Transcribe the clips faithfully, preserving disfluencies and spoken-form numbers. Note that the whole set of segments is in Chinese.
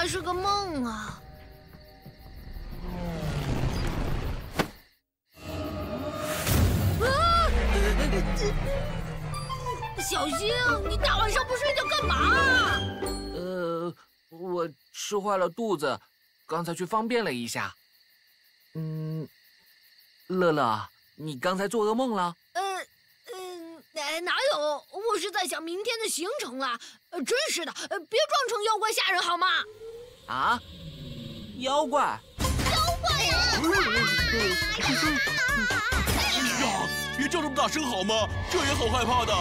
该是个梦啊！啊！小星，你大晚上不睡觉干嘛？ 呃，我吃坏了肚子，刚才去方便了一下。嗯，乐乐，你刚才做噩梦了？ 呃，嗯，呃，哪有？我是在想明天的行程啦。呃，真是的，呃，别装成妖怪吓人好吗？ 啊？妖怪？ 妖怪呀！ 呀，别叫这么大声好吗？这也好害怕的。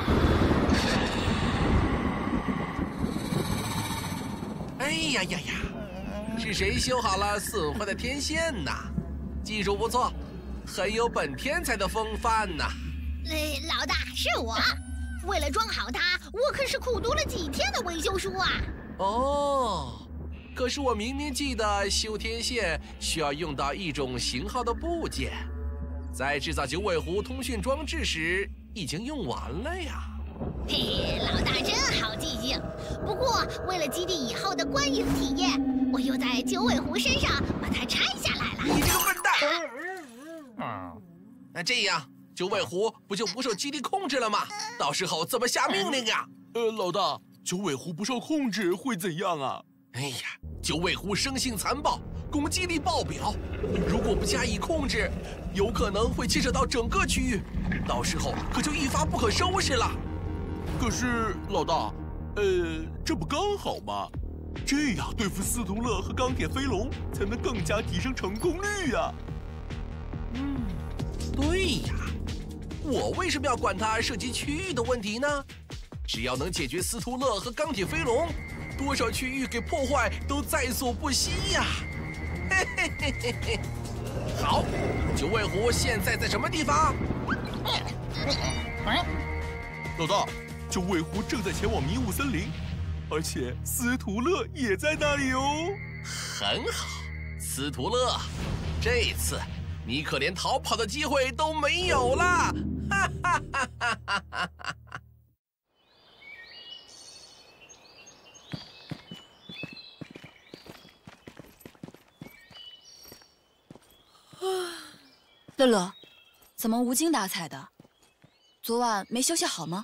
哎呀呀呀！是谁修好了损坏的天线呐？技术不错，很有本天才的风范呐。 呃，老大是我，为了装好它，我可是苦读了几天的维修书啊。 哦，可是我明明记得修天线需要用到一种型号的部件，在制造九尾狐通讯装置时已经用完了呀。 嘿嘿，老大真好记性。不过为了基地以后的观影体验，我又在九尾狐身上把它拆下来了。 你这个笨蛋！嗯，那这样九尾狐不就不受基地控制了吗？到时候怎么下命令呀？ 呃，老大，九尾狐不受控制会怎样啊？ 哎呀，九尾狐生性残暴，攻击力爆表，如果不加以控制，有可能会牵扯到整个区域，到时候可就一发不可收拾了。 可是老大，呃，这不刚好吗？这样对付司徒乐和钢铁飞龙，才能更加提升成功率呀。 嗯，对呀，我为什么要管它涉及区域的问题呢？只要能解决司徒乐和钢铁飞龙，多少区域给破坏都在所不惜呀！嘿嘿嘿嘿嘿。好，九尾狐现在在什么地方？ 老大，九尾狐正在前往迷雾森林，而且司徒乐也在那里哦。 很好，司徒乐，这次你可连逃跑的机会都没有了！哈哈哈哈哈哈！ 乐乐，怎么无精打采的？昨晚没休息好吗？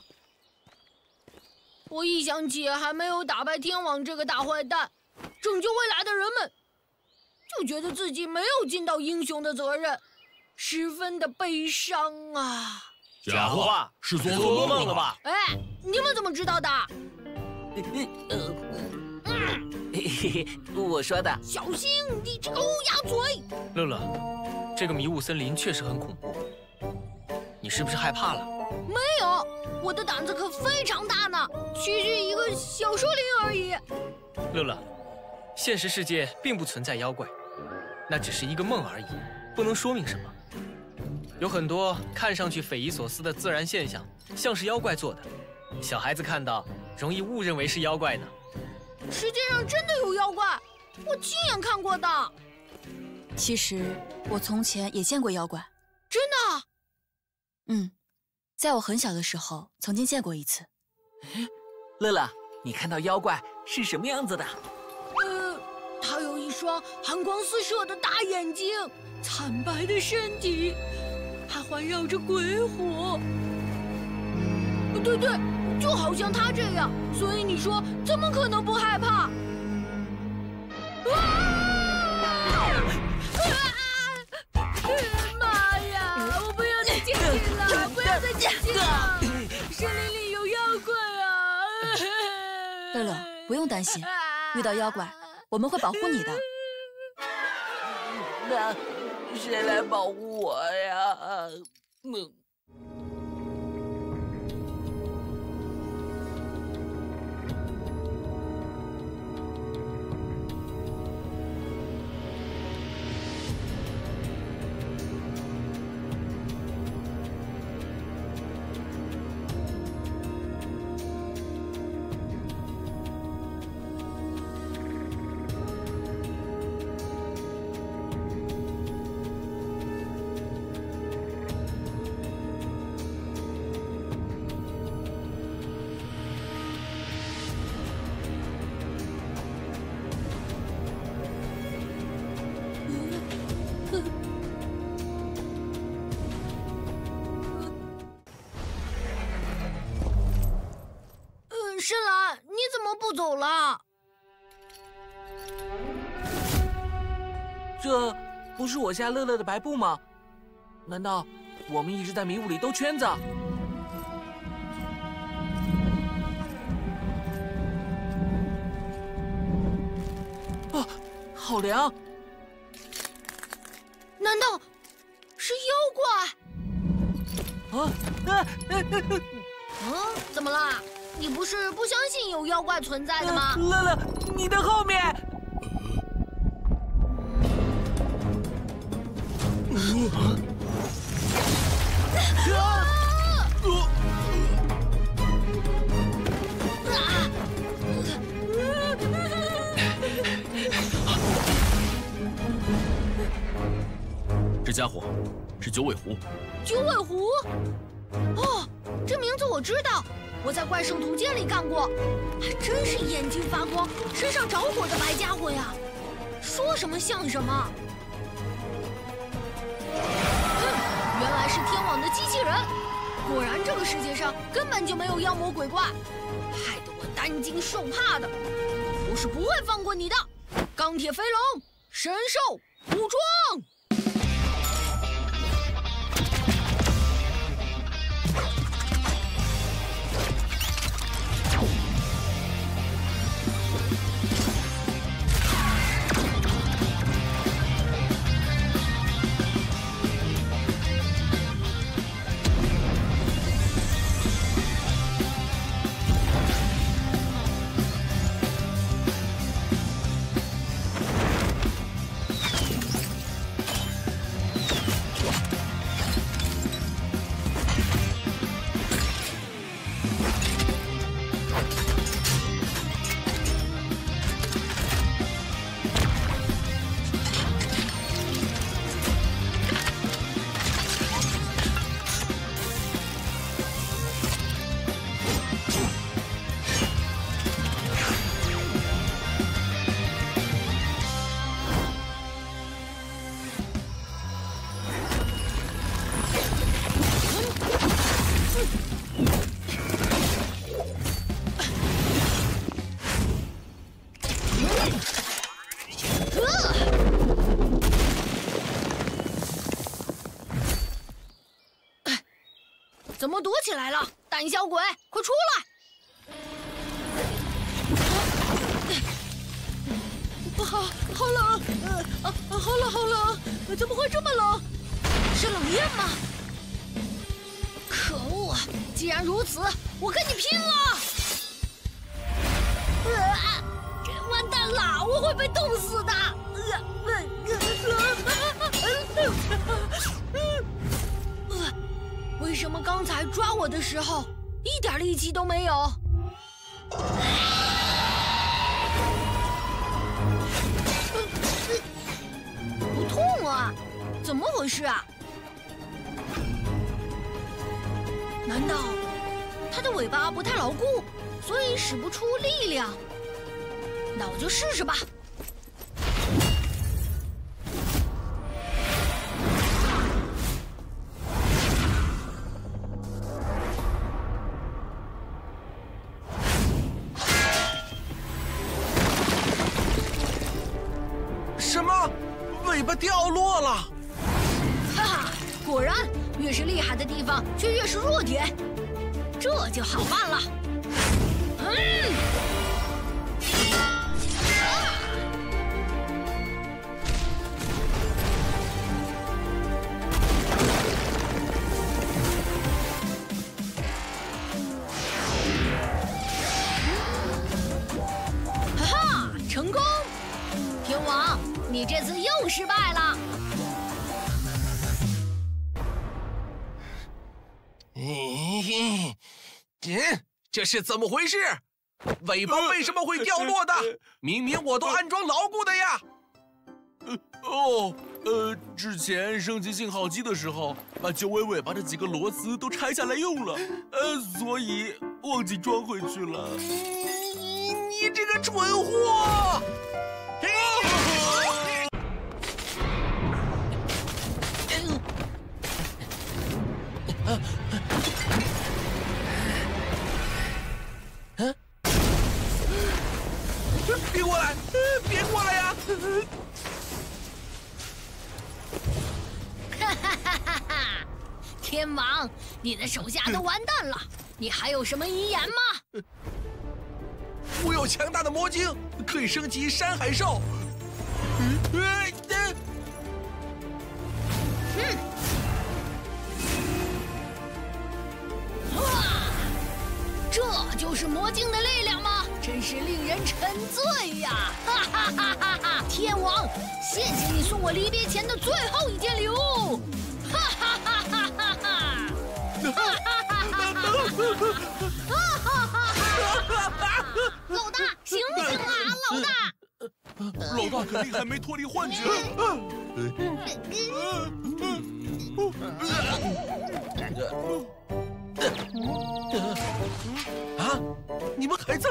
我一想起还没有打败天王这个大坏蛋，拯救未来的人们，就觉得自己没有尽到英雄的责任，十分的悲伤啊！ 假话，是做噩梦了吧？ 哎，你们怎么知道的？ 呃，嘿嘿，我说的。 小心，你这个乌鸦嘴！ 乐乐，这个迷雾森林确实很恐怖，你是不是害怕了？ 没有，我的胆子可非常大呢，区区一个小树林而已。 乐乐，现实世界并不存在妖怪，那只是一个梦而已，不能说明什么。有很多看上去匪夷所思的自然现象，像是妖怪做的，小孩子看到容易误认为是妖怪呢。 世界上真的有妖怪，我亲眼看过的。 其实我从前也见过妖怪。 真的？ 嗯，在我很小的时候曾经见过一次。 乐乐，你看到妖怪是什么样子的？ 呃，他有一双寒光四射的大眼睛，惨白的身体，还环绕着鬼火。对对，就好像他这样，所以你说怎么可能不害怕？啊！妈呀！我不要再进去了，不要再进去了！森林里有妖怪啊！ 乐乐，不用担心，遇到妖怪，我们会保护你的。 那谁来保护我呀？嗯。 走了。 这不是我家乐乐的白布吗？难道我们一直在迷雾里兜圈子？啊，好凉！ 难道是妖怪？ 啊啊！ 嗯，怎么啦？你不是不相信有妖怪存在的吗？ 乐乐，你的后面。 这家伙是九尾狐。 九尾狐？哦，这名字我知道，我在怪兽图鉴里看过，还真是眼睛发光、身上着火的白家伙呀！说什么像什么。哼，原来是天网的机器人。果然，这个世界上根本就没有妖魔鬼怪，害得我担惊受怕的。我是不会放过你的，钢铁飞龙，神兽武装！怎么躲起来了？胆小鬼，快出来！好，好冷，呃，啊，好冷，好冷！怎么会这么冷？是冷焰吗？可恶啊！既然如此，我跟你拼了！呃，完蛋了，我会被冻死的！为什么刚才抓我的时候一点力气都没有？不痛啊？怎么回事啊？难道它的尾巴不太牢固，所以使不出力量？那我就试试吧。 什么？尾巴掉落了！ 哈哈，果然，越是厉害的地方，却越是弱点。这就好办了。嗯。哈哈，成功！天王，你这次又失败了。 咦，这这是怎么回事？尾巴为什么会掉落的？明明我都安装牢固的呀！ 哦，呃，之前升级信号机的时候，把九尾尾巴的几个螺丝都拆下来用了，呃，所以忘记装回去了。 你你这个蠢货！ 天王，你的手下都完蛋了，你还有什么遗言吗？ 我有强大的魔晶，可以升级山海兽。嗯，呃嗯，哇，这就是魔晶的力量吗？真是令人沉醉呀！哈哈哈哈哈！天王，谢谢你送我离别前的最后一件礼物！哈哈哈哈哈哈！哈哈哈哈哈哈！老大，醒醒啊，老大！ 老大肯定还没脱离幻觉。 啊！你们还在？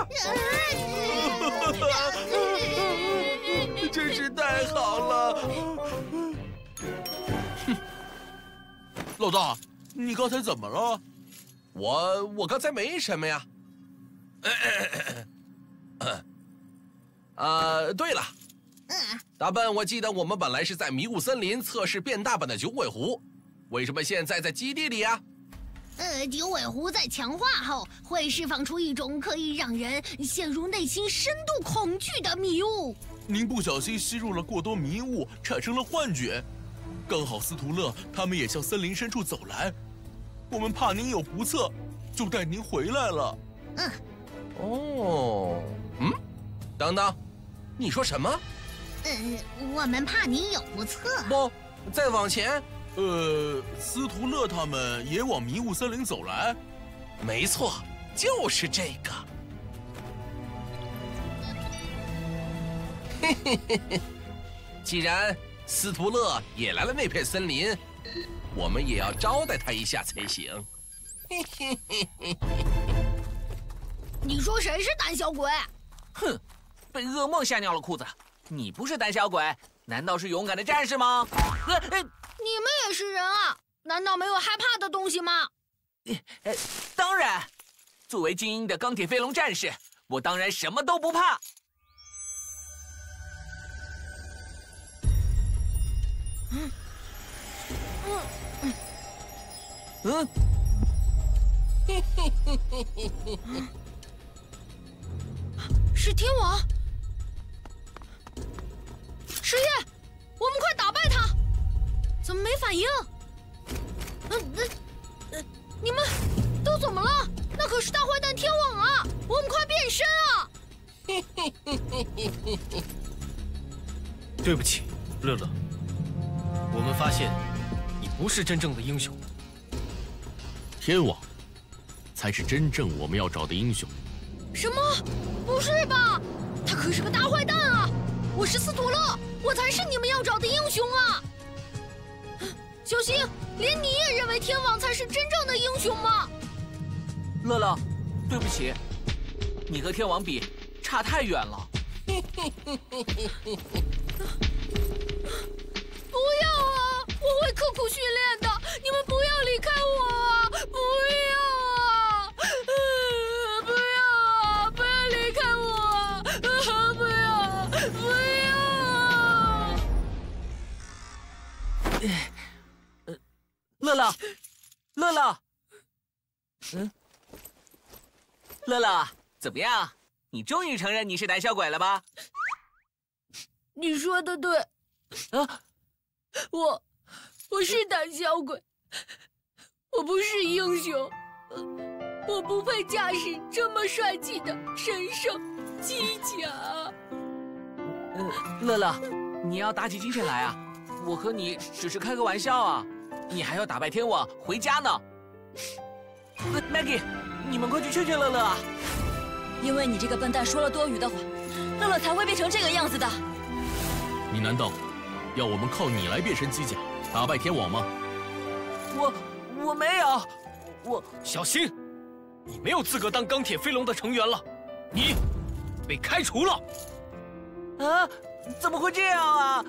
真是太好了！ 哼，老大，你刚才怎么了？ 我我刚才没什么呀。呃，对了，大笨，我记得我们本来是在迷雾森林测试变大版的九尾狐，为什么现在在基地里啊？ 呃，九尾狐在强化后会释放出一种可以让人陷入内心深度恐惧的迷雾。 您不小心吸入了过多迷雾，产生了幻觉。刚好司徒乐他们也向森林深处走来，我们怕您有不测，就带您回来了。 嗯。 哦，嗯，等等，你说什么？ 呃，我们怕您有不测。 不，再往前。 呃，司徒乐他们也往迷雾森林走来。 没错，就是这个。嘿嘿嘿嘿，既然司徒乐也来了那片森林，我们也要招待他一下才行。嘿嘿嘿嘿嘿。 你说谁是胆小鬼？ 哼，被噩梦吓尿了裤子。你不是胆小鬼，难道是勇敢的战士吗？呃呃， 你们也是人啊，难道没有害怕的东西吗？ 呃，当然，作为精英的钢铁飞龙战士，我当然什么都不怕。嗯嗯嗯嗯，嘿嘿嘿嘿嘿嘿。 是天王，师爷，我们快打败他！怎么没反应？嗯，呃，呃，你们都怎么了？那可是大坏蛋天网啊！我们快变身啊！ 嘿嘿嘿嘿嘿嘿嘿。 对不起，乐乐，我们发现你不是真正的英雄。 天网才是真正我们要找的英雄。 什么？不是吧？他可是个大坏蛋啊！我是司徒乐，我才是你们要找的英雄啊！小新，连你也认为天网才是真正的英雄吗？ 乐乐，对不起，你和天王比差太远了。 不要啊！我会刻苦训练的，你们不要离开我啊！不要啊！不要啊！不要离开我啊！不要！不要啊！ 呃，乐乐，乐乐，嗯，乐乐，怎么样？你终于承认你是胆小鬼了吧？ 你说的对， 啊， 我我是胆小鬼，我不是英雄，我不配驾驶这么帅气的神圣机甲。 呃，乐乐，你要打起精神来啊！我和你只是开个玩笑啊，你还要打败天网回家呢。呃 Maggie， 你们快去劝劝乐乐啊！ 因为你这个笨蛋说了多余的话，乐乐才会变成这个样子的。 你难道要我们靠你来变身机甲打败天网吗？ 我我没有，我小新，你没有资格当钢铁飞龙的成员了，你被开除了。 啊，怎么会这样啊？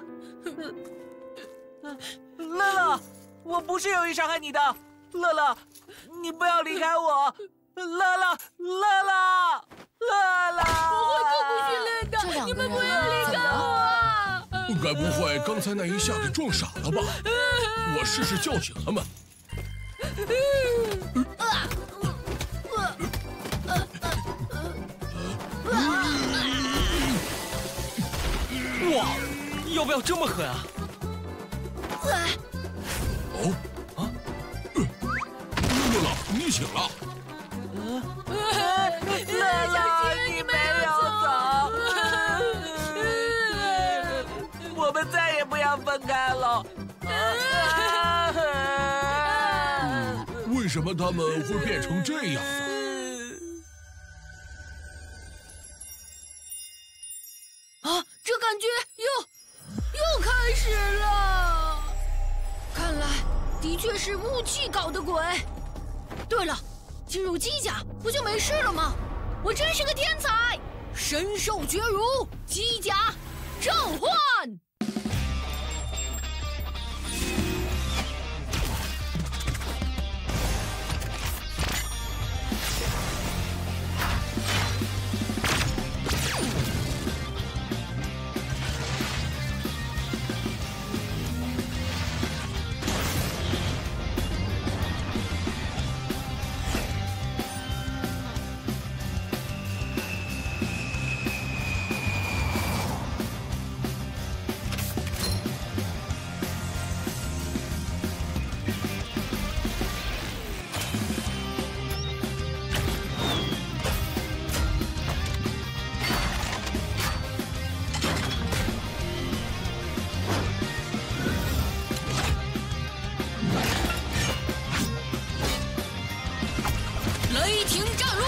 乐乐，我不是有意伤害你的，乐乐，你不要离开我，乐乐，乐乐，乐乐， 我会刻苦训练的，你们不要离开我啊！ 该不会刚才那一下给撞傻了吧？我试试叫醒他们。 哇，要不要这么狠啊？ 哦啊，乐乐，你醒了。 乐乐，你没有走，我们再也不要分开了。 为什么他们会变成这样呢？ 啊，这感觉又又开始了。看来的确是雾气搞的鬼。对了，进入机甲不就没事了吗？我真是个天才，身受绝辱，机甲召唤。雷霆战路，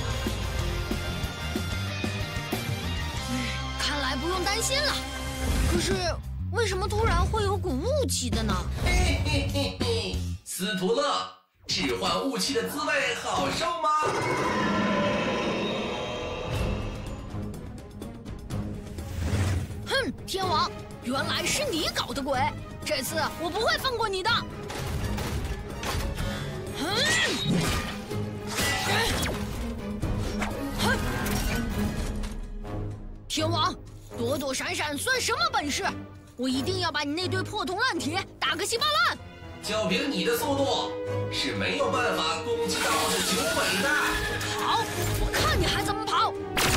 看来不用担心了。可是为什么突然会有股雾气的呢？ 嘿嘿嘿嘿，司徒乐，置换雾气的滋味好受吗？ 哼，天王，原来是你搞的鬼！这次我不会放过你的。嗯。天王，躲躲闪闪算什么本事？我一定要把你那堆破铜烂铁打个稀巴烂！ 就凭你的速度，是没有办法攻击到我的九尾的。 好，我看你还怎么跑！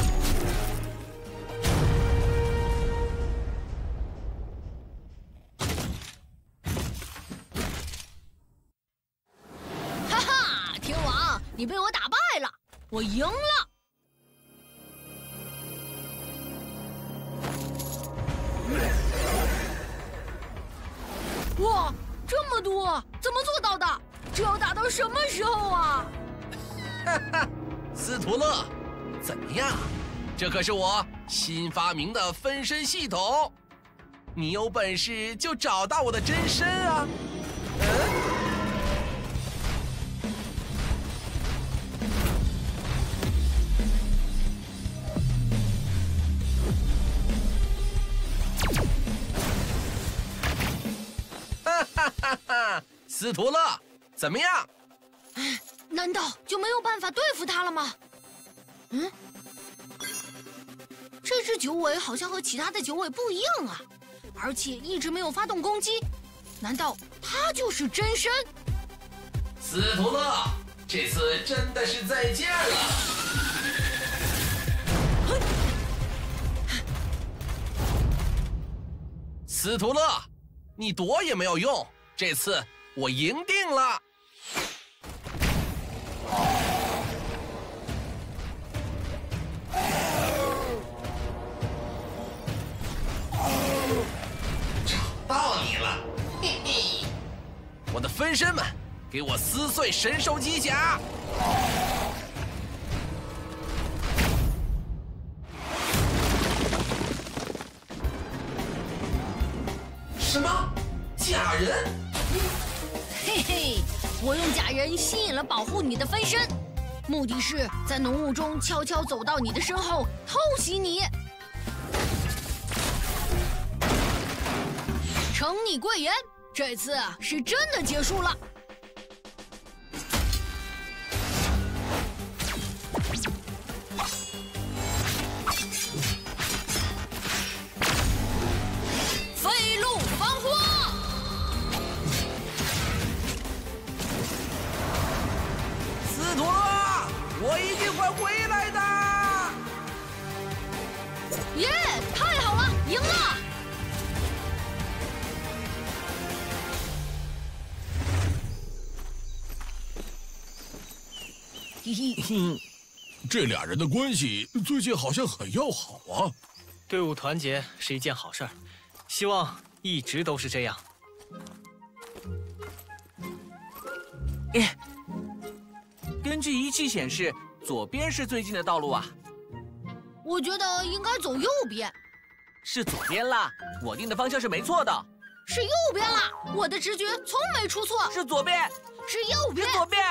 哈哈，天王，你被我打败了，我赢了。哇，这么多，怎么做到的？这要打到什么时候啊？ 哈哈，司徒乐，怎么样？这可是我新发明的分身系统，你有本事就找到我的真身啊！嗯。哈哈哈！司徒乐，怎么样？ 难道就没有办法对付他了吗？嗯，这只九尾好像和其他的九尾不一样啊，而且一直没有发动攻击。难道他就是真身？ 司徒乐，这次真的是再见了。司徒乐，你躲也没有用，这次我赢定了。找到你了，嘿嘿！我的分身们，给我撕碎神兽机甲！什么？假人？ 嘿嘿，我用假人吸引了保护你的分身，目的是在浓雾中悄悄走到你的身后偷袭你。承你贵言，这次是真的结束了。飞鹿防火！ 一定会回来的。 耶，太好了，赢了！ 嘿嘿嘿， 这俩人的关系最近好像很要好啊。 队伍团结是一件好事儿，希望一直都是这样。 哎，根据仪器显示，左边是最近的道路啊。 我觉得应该走右边。 是左边啦，我定的方向是没错的。 是右边啦，我的直觉从没出错。 是左边， 是右边， 是左边。